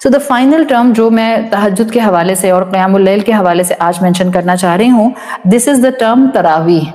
So the final term جو میں تہجد کے حوالے سے اور قیام اللیل کے حوالے سے آج مینشن کرنا چاہ رہی ہوں، دس از دا ٹرم تراویح.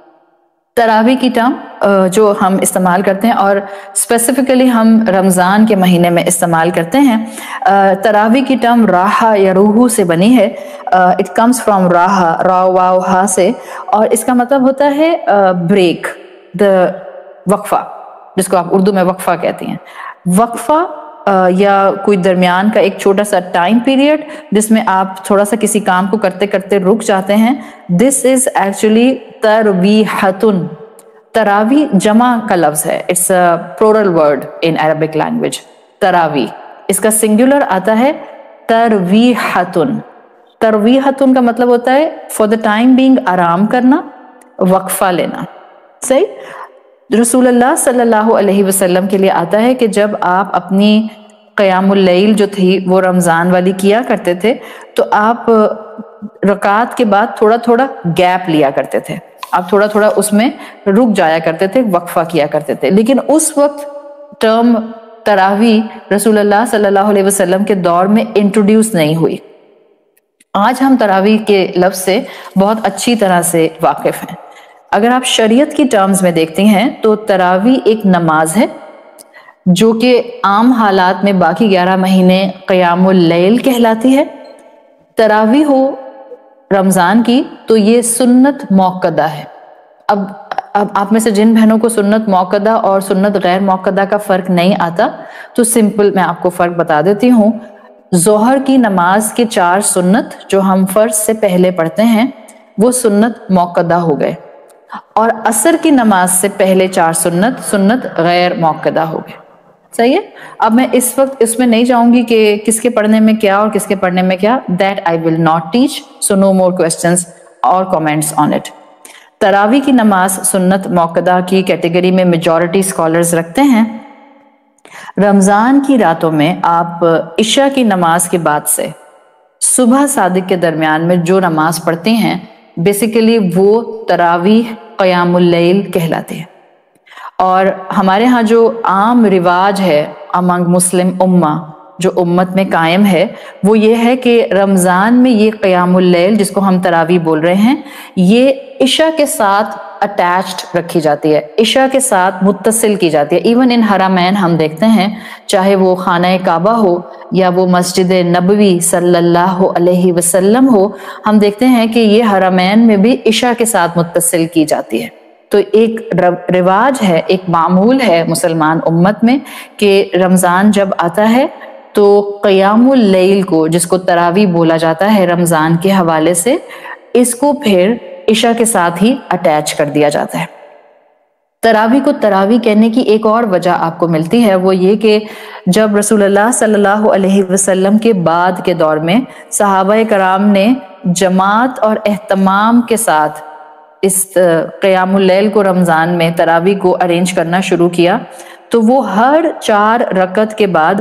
تراویح کی ٹرم جو ہم استعمال کرتے ہیں اور اسپیسیفکلی ہم رمضان کے مہینے میں استعمال کرتے ہیں. تراویح کی ٹرم راحہ یا روحو سے بنی ہے. اٹ کمز فرام راحہ، را واو ہا سے، اور اس کا مطلب ہوتا ہے بریک، دا وقفہ، جس کو آپ اردو میں وقفہ کہتی ہیں. وقفہ یا کوئی درمیان کا ایک چھوٹا سا ٹائم پیریڈ جس میں آپ تھوڑا سا کسی کام کو کرتے کرتے رک جاتے ہیں. دس از ایکچولی ترویحتن. تراویح جمع کا لفظ ہے، it's a plural word in Arabic language. تراویح اس کا سنگولر آتا ہے ترویحتن. ترویحتن کا مطلب ہوتا ہے فار دا ٹائم بینگ آرام کرنا، وقفہ لینا. صحیح. رسول اللہ صلی اللہ علیہ وسلم کے لیے آتا ہے کہ جب آپ اپنی قیام اللیل جو تھی وہ رمضان والی کیا کرتے تھے تو آپ رکعات کے بعد تھوڑا تھوڑا گیپ لیا کرتے تھے، آپ تھوڑا تھوڑا اس میں رک جایا کرتے تھے، وقفہ کیا کرتے تھے. لیکن اس وقت ٹرم تراویح رسول اللہ صلی اللہ علیہ وسلم کے دور میں انٹروڈیوس نہیں ہوئی. آج ہم تراویح کے لفظ سے بہت اچھی طرح سے واقف ہیں. اگر آپ شریعت کی ٹرمز میں دیکھتے ہیں تو تراویح ایک نماز ہے جو کہ عام حالات میں باقی 11 مہینے قیام اللیل کہلاتی ہے. تراویح ہو رمضان کی تو یہ سنت موقدہ ہے. اب آپ میں سے جن بہنوں کو سنت موقدہ اور سنت غیر موقدہ کا فرق نہیں آتا تو سمپل میں آپ کو فرق بتا دیتی ہوں. ظہر کی نماز کے 4 سنت جو ہم فرض سے پہلے پڑھتے ہیں وہ سنت موقدہ ہو گئے، اور عصر کی نماز سے پہلے 4 سنت غیر موقدہ ہو گئے. صحیح ہے. اب میں اس وقت اس میں نہیں جاؤں گی کہ کس کے پڑھنے میں کیا اور کس کے پڑھنے میں کیا. That I will not teach, so no more questions اور کامنٹس آن اٹ. تراویح کی نماز سنت موقدہ کی کیٹیگری میں میجورٹی اسکالرز رکھتے ہیں. رمضان کی راتوں میں آپ عشاء کی نماز کے بعد سے صبح صادق کے درمیان میں جو نماز پڑھتے ہیں بیسیکلی وہ تراویح قیام اللیل کہلاتے ہیں. اور ہمارے ہاں جو عام رواج ہے امنگ مسلم امہ جو امت میں قائم ہے وہ یہ ہے کہ رمضان میں یہ قیام اللیل جس کو ہم تراویح بول رہے ہیں یہ عشاء کے ساتھ اٹیچڈ رکھی جاتی ہے، عشاء کے ساتھ متصل کی جاتی ہے. ایون ان حرمین ہم دیکھتے ہیں چاہے وہ خانہ کعبہ ہو یا وہ مسجد نبوی صلی اللہ علیہ وسلم ہو، ہم دیکھتے ہیں کہ یہ حرمین میں بھی عشاء کے ساتھ متصل کی جاتی ہے. تو ایک رواج ہے، ایک معمول ہے مسلمان امت میں کہ رمضان جب آتا ہے تو قیام اللیل کو جس کو تراویح بولا جاتا ہے رمضان کے حوالے سے، اس کو پھر عشاء کے ساتھ ہی اٹیچ کر دیا جاتا ہے. تراویح کو تراویح کہنے کی ایک اور وجہ آپ کو ملتی ہے، وہ یہ کہ جب رسول اللہ صلی اللہ علیہ وسلم کے بعد کے دور میں صحابہ کرام نے جماعت اور اہتمام کے ساتھ اس قیام اللیل کو رمضان میں تراویح کو ارینج کرنا شروع کیا تو وہ ہر 4 رکعت کے بعد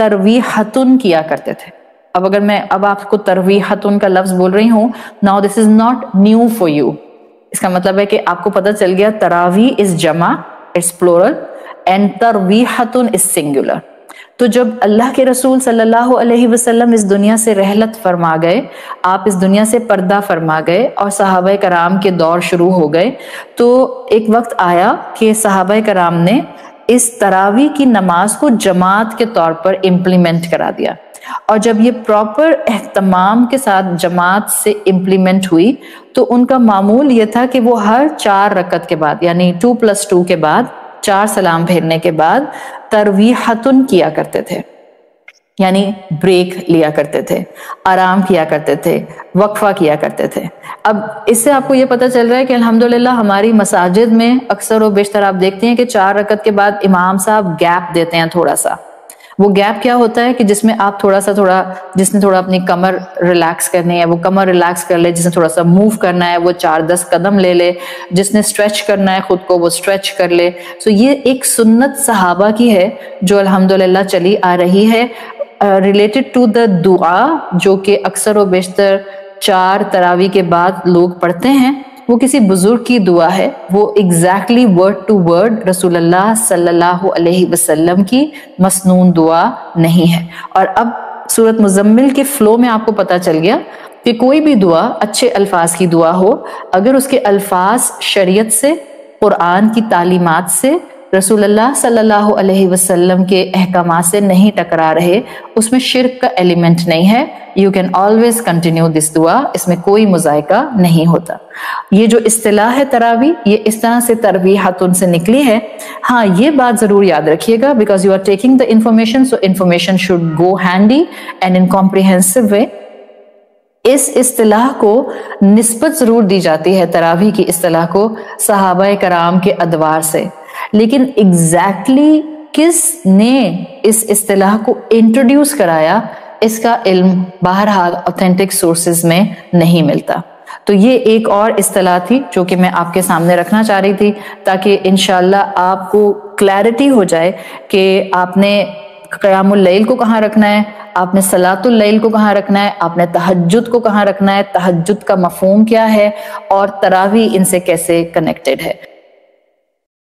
ترویحتن کیا کرتے تھے. اب اگر میں اب آپ کو ترویحتن کا لفظ بول رہی ہوں، now this is not new for you. اس کا مطلب ہے کہ آپ کو پتہ چل گیا تراویح is جمع، it's plural and ترویحتن is singular. تو جب اللہ کے رسول صلی اللہ علیہ وسلم اس دنیا سے رحلت فرما گئے، آپ اس دنیا سے پردہ فرما گئے اور صحابہ کرام کے دور شروع ہو گئے، تو ایک وقت آیا کہ صحابہ کرام نے اس تراویح کی نماز کو جماعت کے طور پر امپلیمنٹ کرا دیا. اور جب یہ پراپر اہتمام کے ساتھ جماعت سے امپلیمنٹ ہوئی تو ان کا معمول یہ تھا کہ وہ ہر 4 رکعت کے بعد یعنی 2+2 کے بعد 4 سلام پھیرنے کے بعد ترویحتن کیا کرتے تھے، یعنی بریک لیا کرتے تھے، آرام کیا کرتے تھے، وقفہ کیا کرتے تھے. اب اس سے آپ کو یہ پتہ چل رہا ہے کہ الحمدللہ ہماری مساجد میں اکثر و بیشتر آپ دیکھتے ہیں کہ 4 رکعت کے بعد امام صاحب گیپ دیتے ہیں تھوڑا سا. وہ گیپ کیا ہوتا ہے کہ جس میں آپ تھوڑا جس نے تھوڑا اپنی کمر ریلیکس کرنی ہے وہ کمر ریلیکس کر لے، جس نے تھوڑا سا موو کرنا ہے وہ 4-10 قدم لے لے، جس نے اسٹریچ کرنا ہے خود کو وہ اسٹریچ کر لے. سو یہ ایک سنت صحابہ کی ہے جو الحمدللہ چلی آ رہی ہے ریلیٹڈ ٹو دا دعا جو کہ اکثر و بیشتر 4 تراویح کے بعد لوگ پڑھتے ہیں. وہ کسی بزرگ کی دعا ہے، وہ ایگزیکٹلی ورڈ ٹو ورڈ رسول اللہ صلی اللہ علیہ وسلم کی مسنون دعا نہیں ہے. اور اب سورت مزمل کے فلو میں آپ کو پتا چل گیا کہ کوئی بھی دعا اچھے الفاظ کی دعا ہو، اگر اس کے الفاظ شریعت سے، قرآن کی تعلیمات سے، رسول اللہ صلی اللہ علیہ وسلم کے احکامات سے نہیں ٹکرا رہے، اس میں شرک کا ایلیمنٹ نہیں ہے، you can always continue this دعا، اس میں کوئی مذائقہ نہیں ہوتا۔ یہ جو اصطلاح ہے تراویح، یہ اس طرح سے تربیحاتن سے نکلی ہے۔ ہاں یہ بات ضرور یاد رکھیے گا، because you are taking the information, so information should go handy and in comprehensive way. اس اصطلاح کو نسبت ضرور دی جاتی ہے، تراویح کی اصطلاح کو، صحابہ کرام کے ادوار سے، لیکن ایگزیکٹلی کس نے اس اصطلاح کو انٹروڈیوس کرایا، اس کا علم بہرحال اوتھینٹک سورسز میں نہیں ملتا۔ تو یہ ایک اور اصطلاح تھی جو کہ میں آپ کے سامنے رکھنا چاہ رہی تھی، تاکہ انشاءاللہ آپ کو کلیئرٹی ہو جائے کہ آپ نے قیام اللیل کو کہاں رکھنا ہے، آپ نے صلاۃ اللیل کو کہاں رکھنا ہے، آپ نے تہجد کو کہاں رکھنا ہے، تہجد کا مفہوم کیا ہے، اور تراویح ان سے کیسے کنیکٹڈ ہے۔